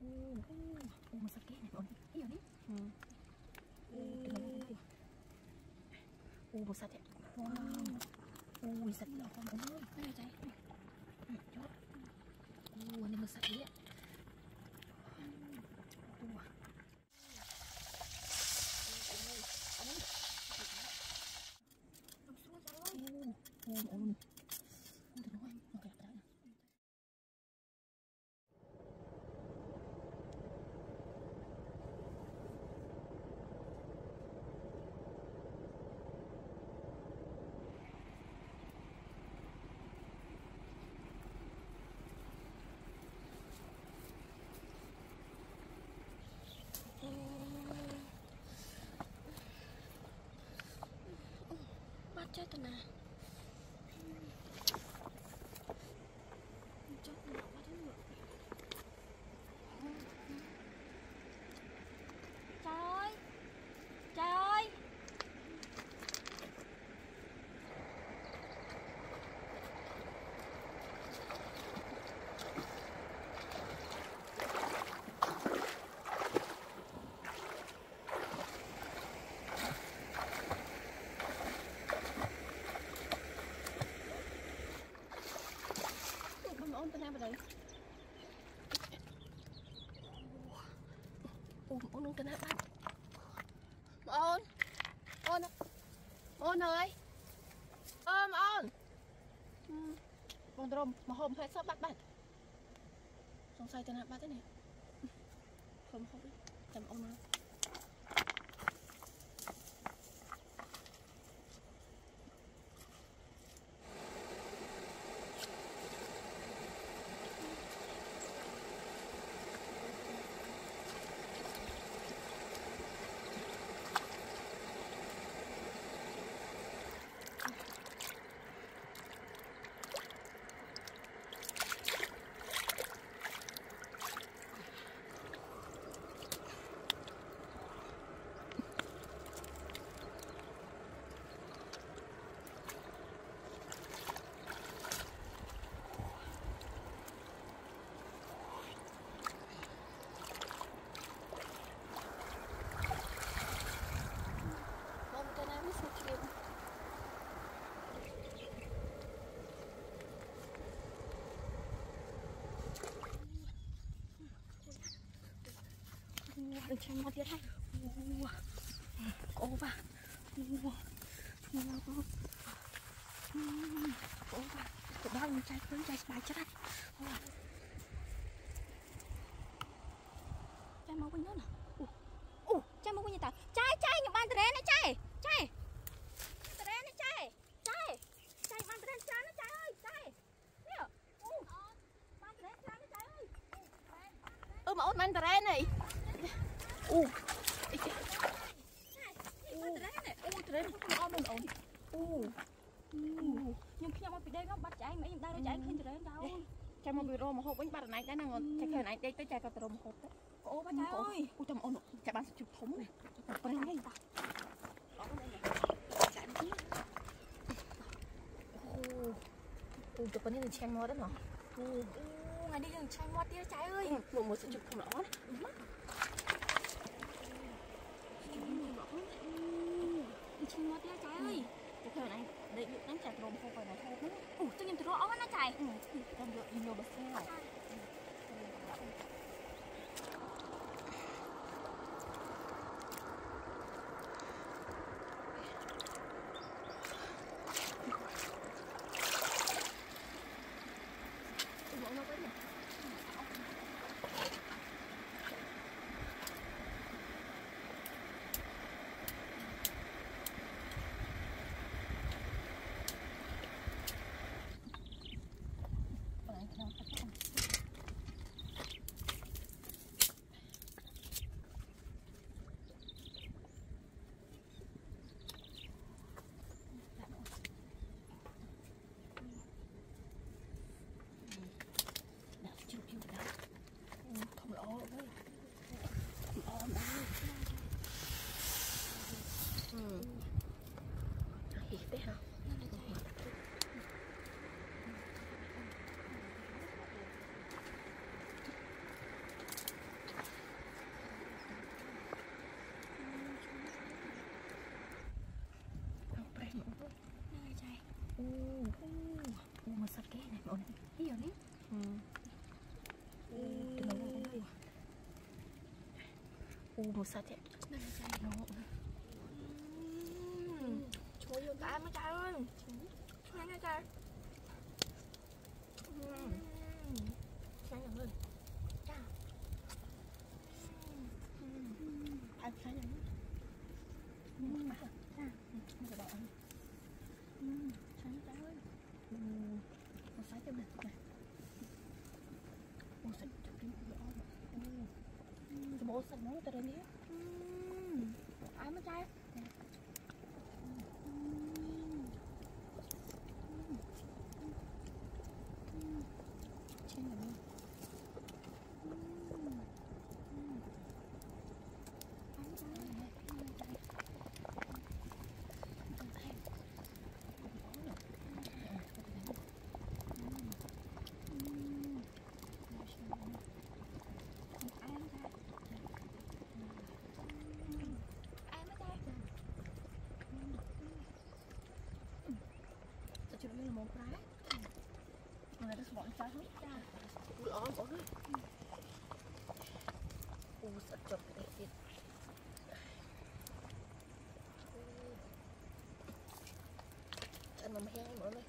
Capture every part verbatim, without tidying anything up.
ô mà sao cái này bọn cái gì đấy ô một sạch wow ui sạch lọ con ơi cái này cháy chốt ô anh em mà sạch đấy ạ ô ô ô từ đâu anh ok đấy bắt chết rồi nè chết rồi bắt chết rồi trời ơi trời ơi ôn tên em vào đây ôn ôn ôn tên em bắt ôn ôn ôn ơi ôm ôn con trôm mà hôm phải sắp bắt bắt xong say tên em bắt thế này không không biết chầm ôn nữa đừng xem nó tiết hay ô va ô va tụi bao nhiêu trái cuốn trái bài chết hay trái máu quên nhớ nè ô trái máu quên như tao trái trái những ban tề này trái trái tề này trái trái trái ban tề trái nó trái ơi trái nè ô ban tề trái nó trái ơi ơ mà ôn ban tề này ô ô ô tề này không ôm mình ổn ô nhưng khi mà bị đây nó bắt chạy mấy người ta chạy khi tề đâu chạy mà bị rô mà hộp bánh bắt này cái năng chạy khởi này đây tới chạy cả tề rô mà hộp đấy ô ba trái ơi ô chồng ôn chạy bán chụp thúng này bên đây ta chạy đi ô ô chụp bên đây là xem mò đó nè ô ô ngày đi đừng xem mò tia trái ơi một một sự chụp không rõ đấy chim mót tia trái ơi cái thời này để được đánh chặt rôm không phải là thôi nữa ủa tôi nhìn từ đó nó chạy ừ trong được nhiều bớt xe ổn đi rồi đi. u một sạch vậy nó chuối vô cái mấy trái ơi, nhanh nha trái. Trái nhận lên, trái. Ăn trái nhận. Ăn trái, trái được bỏ ăn. Trái trái ơi, một trái cho mình nè. Ô sạch chụp đi bỏ. Cái bố sạch nó tới đây nhé. Ai mới trái? Ini mau trái mà nó bỏ trái hết ra lỡ bỏ hết u sạch chụp cái này ăn mà heo nữa đây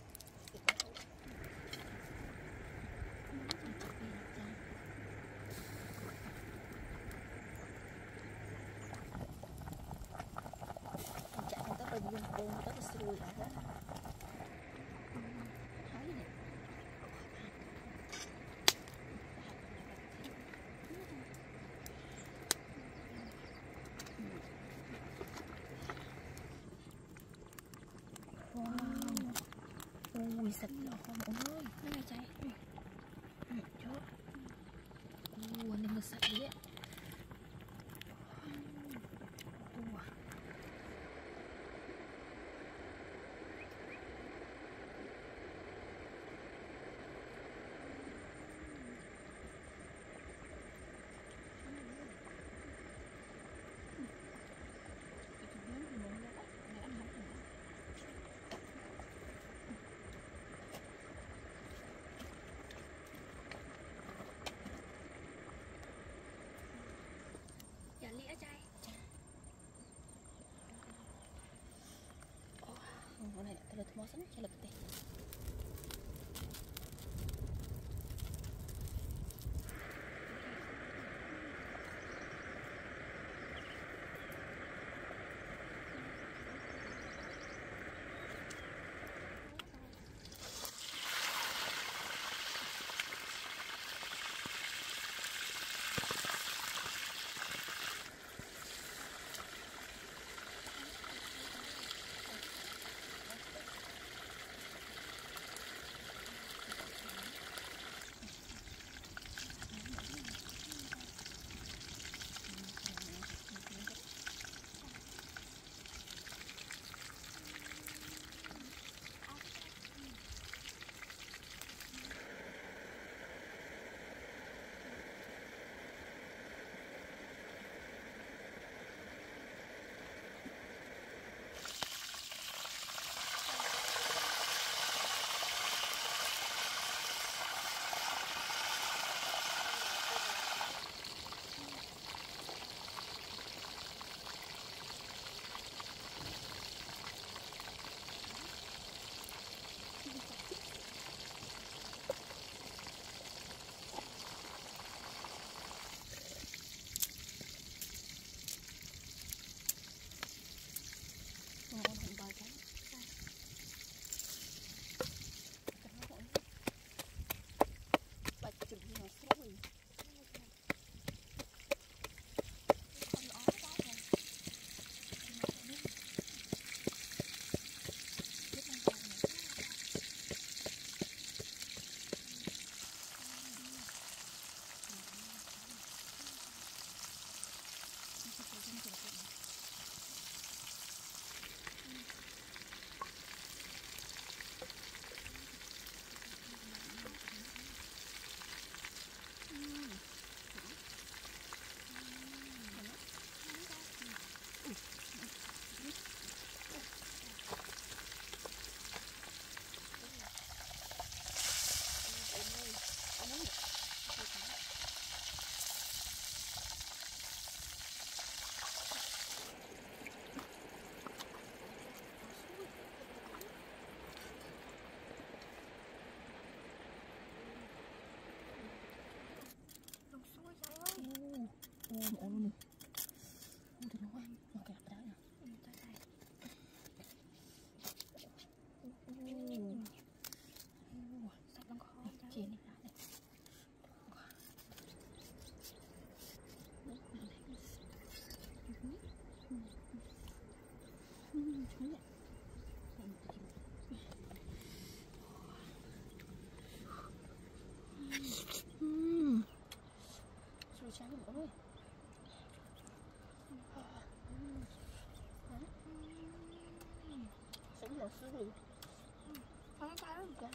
chạy người ta bình dùng côn người ta phải xui lại đó. Ui sạch lọ không ơi, nó này cháy chốt. Ui anh em sạch đi á. Lĩa chay. Ồ, này là thua sẵn cho lực tê. Ui sáng mọi người. Sống là sướng luôn. Không sao đâu. Dạ.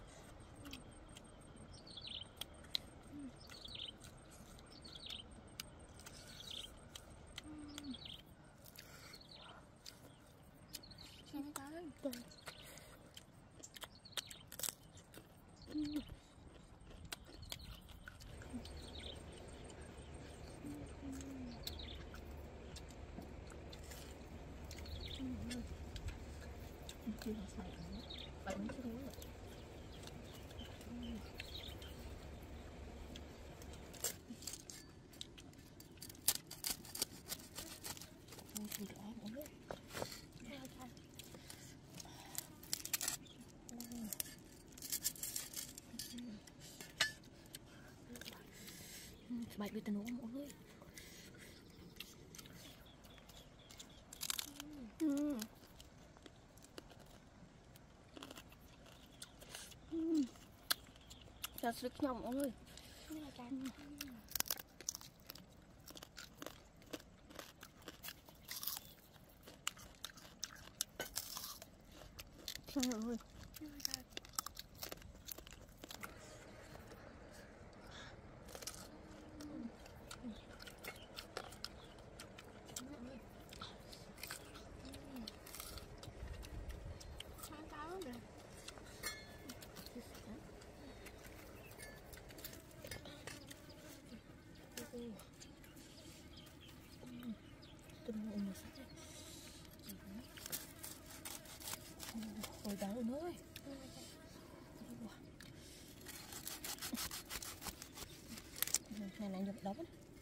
Không sao đâu. Dạ. Chưa là sao nữa. Bạn muốn chưa nữa. Ôi trời ơi mọi người. Bạch với tần ốm mọi người. Ừ. Ừ. Sao sức nhau mọi người. Cái này cay. Trời ơi. Không sao đâu. Tôi đang ôm một sách. Ôi đau nữa ơi. Này này nhập đóng.